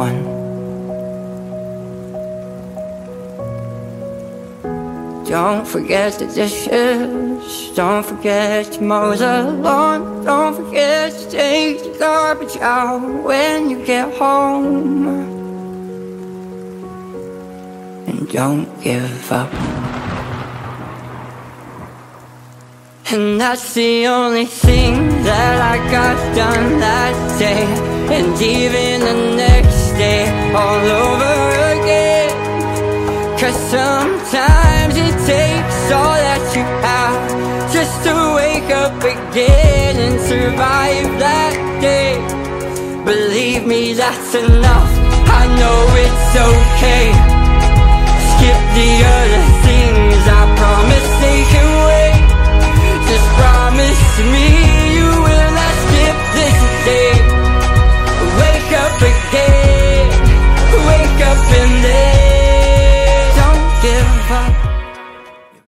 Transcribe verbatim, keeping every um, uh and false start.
one. Don't forget the dishes, don't forget to mow the lawn, don't forget to take the garbage out when you get home. And don't give up. And that's the only thing that I got done that day, and even the next day all over again. Cause sometimes it takes all that you have just to wake up again and survive that day. Believe me, that's enough, I know it's okay. Skip the other things, I promise they can wait. Just promise me